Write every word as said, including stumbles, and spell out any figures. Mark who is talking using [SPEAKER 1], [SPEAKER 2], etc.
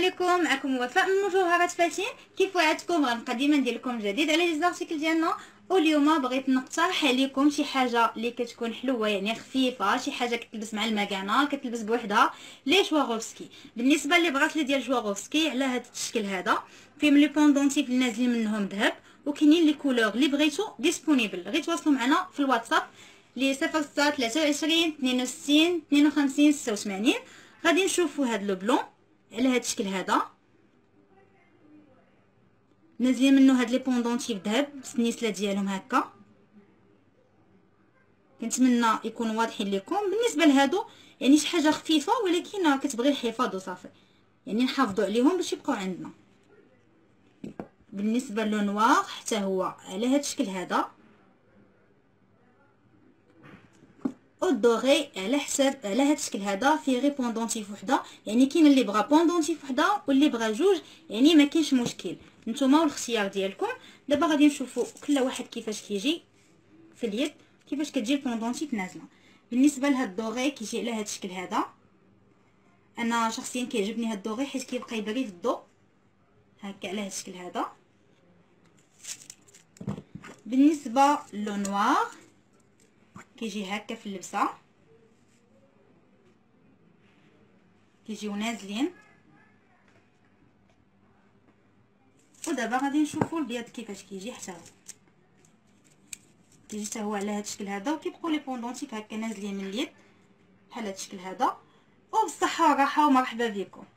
[SPEAKER 1] عليكم، معكم وفاء من مجوهرات فاتين. كيف وعدتكم غنبقى ديما ندير لكم جديد على لي زارتيكل ديالنا. واليوم بغيت نقترح عليكم شي حاجه اللي كتكون حلوه، يعني خفيفه، شي حاجه كتلبس مع المكانه، كتلبس بوحدها. لي شواغوفسكي بالنسبه لي بغات لي ديال شواغوفسكي على هذا الشكل هذا، فيهم لي بوندونتيف اللي نازلين منهم ذهب، وكاينين لي كولور اللي بغيتو ديسپونيبل. غير تواصلوا معنا في الواتساب لي صفر ستة ثلاثة وعشرين اثنين وستين اثنين وخمسين ستة وثمانين. غادي نشوفوا هذا لو بلون على هذا الشكل هذا، نازلين منه هاد لي بوندونتيف ذهب بالسنيسله ديالهم هكا. كنتمنى يكونوا واضحين لكم. بالنسبه لهادو يعني شي حاجه خفيفه ولكن كتبغي الحفاظ وصافي، يعني نحافظوا عليهم باش يبقاو عندنا. بالنسبه لو نوار حتى هو على هاد الشكل هذا، والدوغي على حساب على هاد الشكل هذا، فيه غير بوندونتيف وحده. يعني كاين اللي بغى بوندونتيف وحده واللي بغى جوج، يعني ما كاينش مشكل، نتوما والاختيار ديالكم. دابا غادي نشوفوا كل واحد كيفاش كيجي في اليد، كيفاش كتجي البوندونتيف نازله. بالنسبه لهاد الدوغي كيجي على هاد الشكل هذا. انا شخصيا كيعجبني هاد الدوغي حيت كيبقى يبري في الضوء هكا على هاد الشكل هذا. بالنسبه لو نوار كيجي هكا في اللبسه، كيجيو نازلين. ودابا غادي نشوفوا البيض كيفاش كيجي. حتى هو كيجي حتى هو على هذا الشكل هذا، وكيبقاو لي بوندونتيف هكا نازلين من اليد بحال هذا الشكل هذا. وبالصحه والراحه ومرحبا بكم.